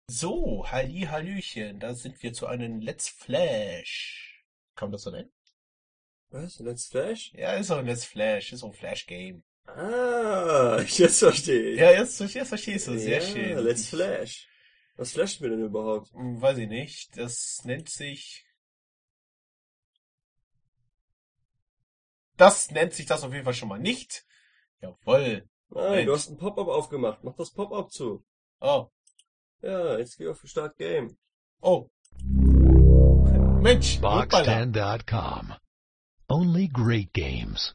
So, Halli, Hallöchen, da sind wir zu einem Let's Flash. Kann man das so nennen? Was? Let's Flash? Ja, ist auch ein Let's Flash, ist auch ein Flash-Game. Ah, jetzt verstehe ich. Ja, jetzt verstehst du, sehr Ja, schön. Let's Flash. Was flasht mir denn überhaupt? Weiß ich nicht, das nennt sich das auf jeden Fall schon mal nicht. Jawohl. Nein, Moment. du hast ein Pop-up aufgemacht. Mach das Pop-up zu. Oh, Ja, jetzt geh auf Start Game. oh. Mensch, hoppala. Box10.com. Only great games.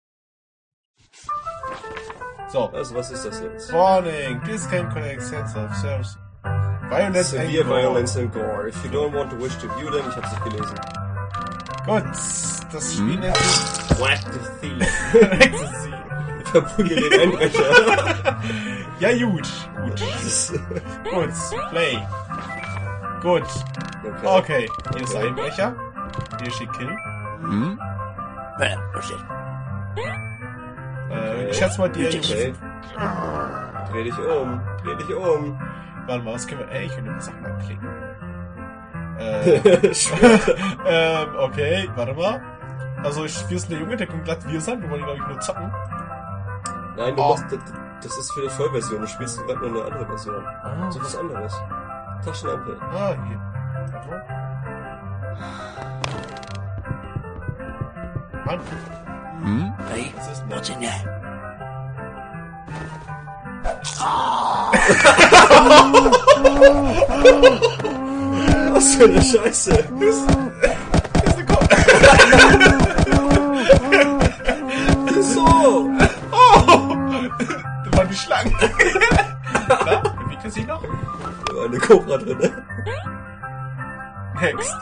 So, Also, was ist das jetzt? Warning, this can connect sense of service. Violence and Severe gore. Violence and Gore. If you don't want to wish to view them, ich hab's nicht gelesen. Gut, das Spiel nennt sich Whack the Thief. Ecstasy. Verprügel den Einbrecher. Ja, gut. Gut, play. Gut. Okay, hier ist der Einbrecher. Hier steht Kill. Ich schätze mal, die Okay. Dreh dich um. Dreh dich um. Warte mal, was können wir... ich will nur Sachen anklicken. Okay, warte mal. Also, wir sind der Junge, der kommt glatt wir sein. Wir wollen, glaube ich, nur zocken. Nein, du Oh. machst, das ist für die Vollversion. Du spielst gerade nur eine andere Version. So was anderes. Taschenlampe. Ah, hier. Warte mal. Mann, Hey, was ist denn what's das? in there? Was für eine Scheiße. Das ist eine Kopf. So. Oh! Das waren die Schlangen. Na, bewegt er sich noch? Da war eine Cobra drin, ne? Next.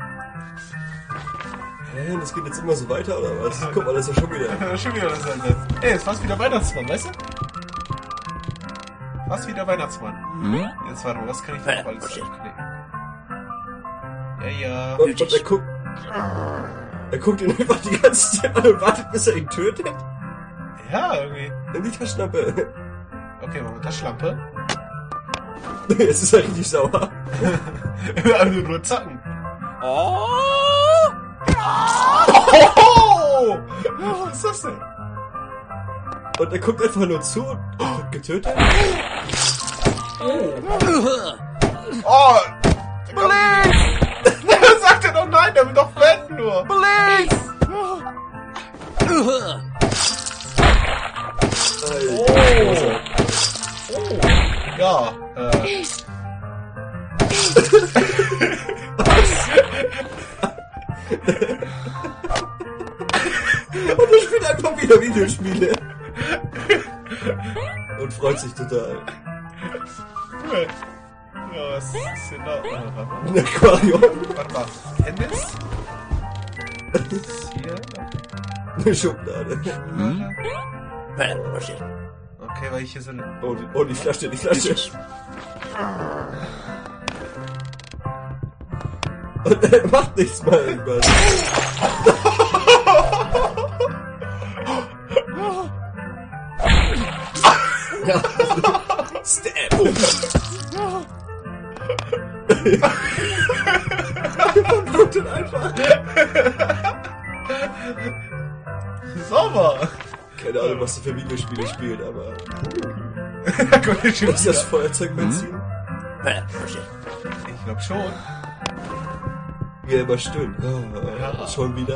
Hä, das geht jetzt immer so weiter, oder was? Guck mal, das ist ja schon wieder... Schon wieder das Ansatz. Ey, ist fast wieder Weihnachtsmann, weißt du? Fast wieder Weihnachtsmann. Jetzt warte mal, was kann ich da noch alles anklicken? Ja. Und er guckt ihn einfach die ganze Zeit an und wartet, bis er ihn tötet. Ja, irgendwie. Nimm die Taschenlampe. Okay, machen wir Taschenlampe. Jetzt ist er richtig sauer. Also nur zacken. Oh! Was ist das denn? Und er guckt einfach nur zu und wird getötet. Oh! Sagt er doch nein, der will doch flenden nur. Alter. Ja, Und er spielt einfach wieder Videospiele. Und freut sich total. cool. Ja, was ist denn da? Ein Aquarium. Warte mal. Tennis? Hier? Eine Schublade. Okay, weil ich hier so eine... Oh, die Flasche, die Flasche. Und er macht nichts mal irgendwas. Ja. Stab. Verblutet einfach. Sauber! Keine Ahnung, was er für Videospiele spielt, aber... Guck dir schon Ist das wieder. Feuerzeugbenzin? Ich glaub schon. Wie er immer stöhnt. Ja. Schon wieder.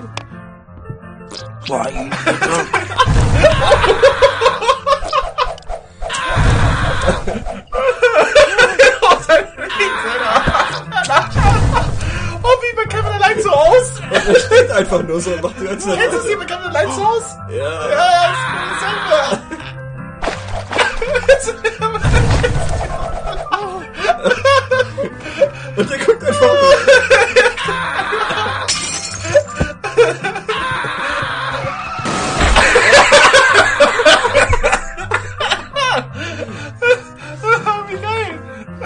Oh, wie bei Kevin allein zu Haus! Und er steht einfach nur so und macht die ganze Zeit Kennst du sie bei Kevin allein zu Haus? Ja. Ja, ist selber! Und er guckt einfach nur. Wie geil!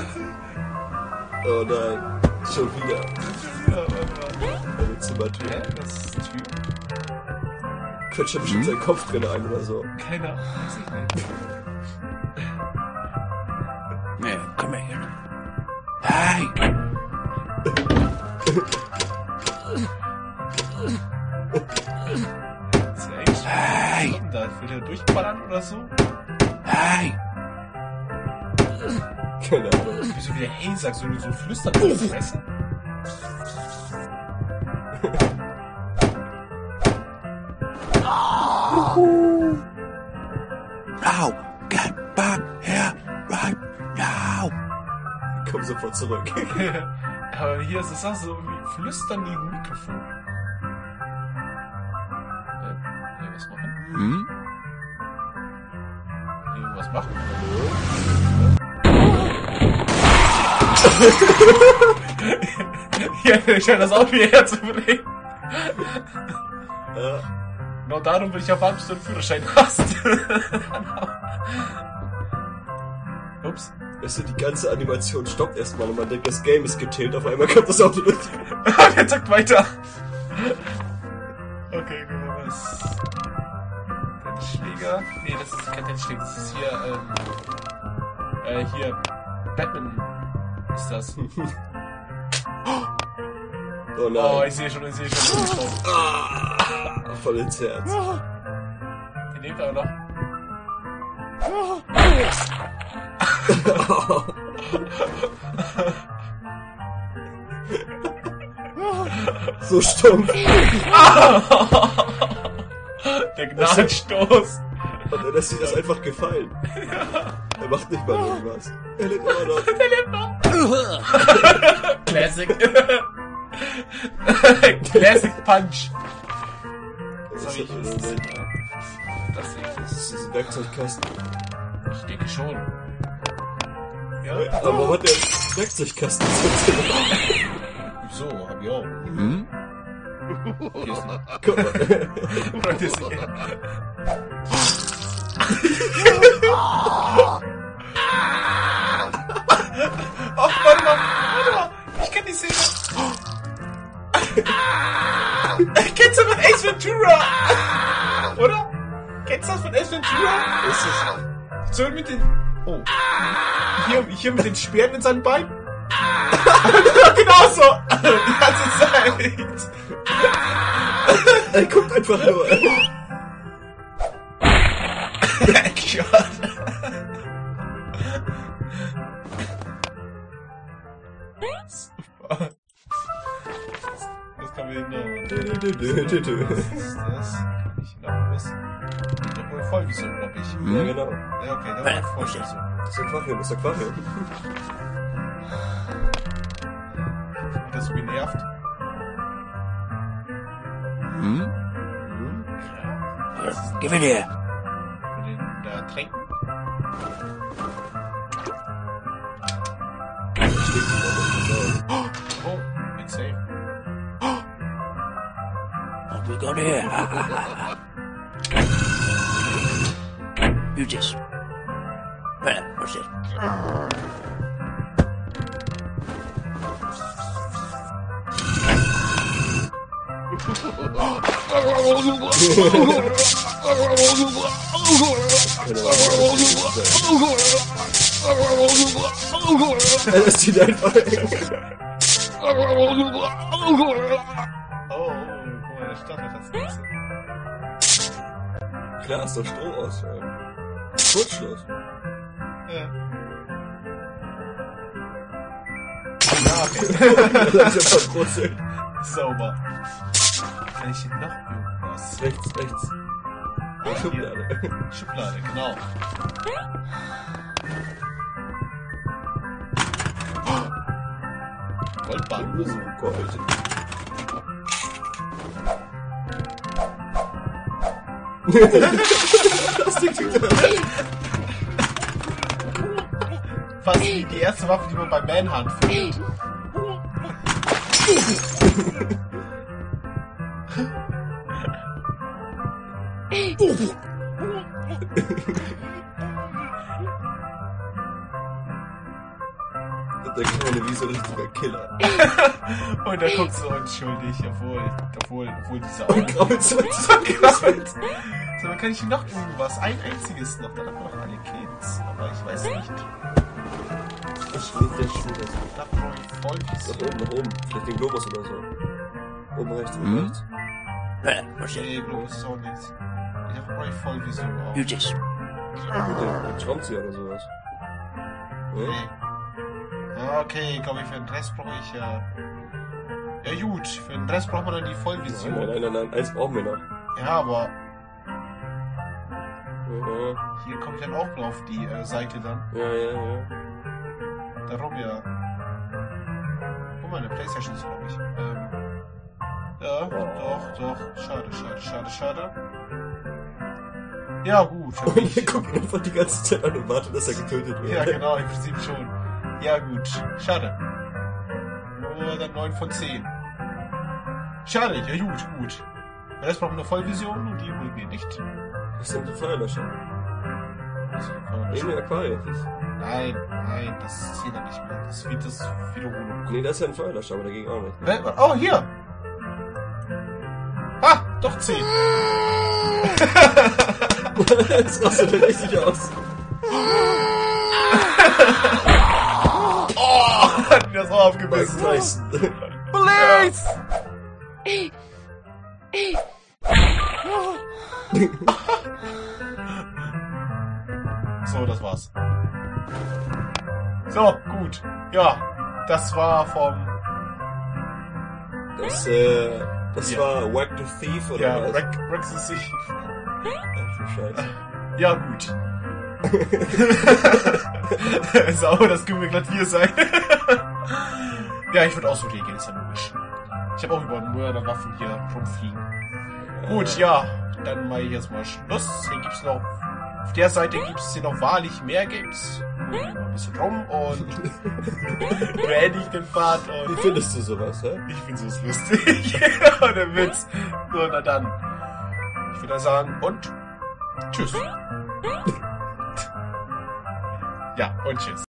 Oh nein. Schon wieder. Ja, warte mal. Eine Zimmertür. Hä? Das ist die Tür. Quetscht er bestimmt seinen Kopf drin ein oder so. Keiner. Weiß ich nicht. Yeah, come here. oder so? Hey! Keine Ahnung. Wieso wieder hey sagst du so flüstern in die Fresse? Now! Get back here right now! Komm sofort zurück. Aber hier ist es auch so wie flüstern gegen ein Mikrofon. Was machen? Hm? Irgendwas machen? Ja, ich scheine das auch wieder herzubringen. Ja. Genau darum will ich erfahren, bis du einen Führerschein hast. Ups. Weißt du, die ganze Animation stoppt erstmal und man denkt, das Game ist getillt. Auf einmal kommt das Auto durch. Der zackt weiter. Okay, gut, was? Tennisschläger? Nee, das ist kein Tennisschläger, das ist hier, Batman ist das. Oh nein. Oh, ich sehe schon. Voll ins Herz. Den lebt aber noch. So stumpf. Der Gnadenstoß. Und er lässt sich das einfach gefallen. Er macht nicht mal irgendwas. Er lebt immer noch. Der lebt noch. Classic. Classic Punch. Das Sorry, ist das das ist Das ist ein Werkzeugkasten. Ich denke schon. Ja? Aber warum hat der einen Werkzeugkasten? So, hab ich auch. Hm? Hier ist ein Guck mal. Oh, warte mal. Ich kenn die Szene. Kennst du von Ace Ventura? Oder? Kennst du das von Ace Ventura? Ist es? So mit den... Oh. Hier mit den Speeren in seinen Beinen? Genau so. Die ganze Zeit. Er guckt einfach nur. Gott. Super. Das kann man hin. Was ist das? Kann ich noch was? Doch wohl voll wie so, glaub ich. Ja, genau. Ja, okay, da war voll wie so. Das Aquarium. Hat das so genervt? Hm? Gib ihn her! Für den da tränken? Oh, it's safe. What we got here? You just... What's it? Er lässt ihn einfach hängen. Oh, guck mal, der Stadt hat das Ganze. Klar, ist doch Strom aus. Kurzschluss. Ja. Ja, okay. Das ist ja verdrosselt. Sauber. Kann ich hier noch irgendwas? Rechts. Ah, Schublade. hier. Schublade, genau. Goldbahn oder so. Gold. Das Ding tut das. Fast wie die erste Waffe, die man bei Manhunt findet. Und der kleine wie so ein richtiger Killer. Und er guckt so unschuldig, obwohl diese Augen... Krabbelt so Krabbelt. So, dann kann ich noch irgendwas. Ein einziges noch. Dann haben wir noch alle Kids. Aber ich weiß nicht. Was steht der Schuh? Da brauche ich voll Nach oben. Vielleicht den Globus oder so. Oben rechts, Mhm. rechts. What's it? Nee, bloß ist auch nichts. Ich habe voll Vision auf. You just... Den Schraubenzieher oder sowas. Ja? Nee. Ah, okay, ich glaube, für den Rest brauche ich ja... Ja gut, für den Rest braucht man dann die Vollvision. Nein, eins brauchen wir noch. Ja, aber Ja, hier komme ich dann auch noch auf die Seite dann. ja. Darum ja. Guck mal, eine Playstation ist, glaube ich. Ja, doch. Schade. Ja, gut. Und wir gucken einfach die ganze Zeit an und warten, dass er getötet wird. Ja, genau, im Prinzip schon. Ja, gut. Schade. Nur dann 9 von 10. Schade, ja gut. Jetzt brauchen wir eine Vollvision und die holen wir nicht. Das sind die Feuerlöscher. In den Aquarium. Nein, das ist hier dann nicht mehr. Das wird das Wiederholung. Nee, das ist ja ein Feuerlöscher, aber dagegen auch nicht. Oh, hier! Ah, doch 10. Das rastet ja richtig aus. Oh, hat mir das auch aufgebissen. Nice. Police! So, das war's. So, gut. Ja, das war vom... Das Ja. war Whack the Thief, oder Ja, was? Rex ist sich... Ach du Scheiße. Ja, gut. So, das können wir glatt hier sein. Ja, ich würde auch so reagieren, ist ja logisch. Ich habe auch über Mörderwaffen hier rumfliegen. Gut, ja, dann mache ich jetzt mal Schluss. Hier gibt's noch... Auf der Seite gibt's hier noch wahrlich mehr Games. Gucken wir mal ein bisschen rum und beende ich den Part Wie und findest du sowas, hä? ich finde es lustig. Der Witz. So, na dann. Ich würde sagen und tschüss. Ja, und tschüss.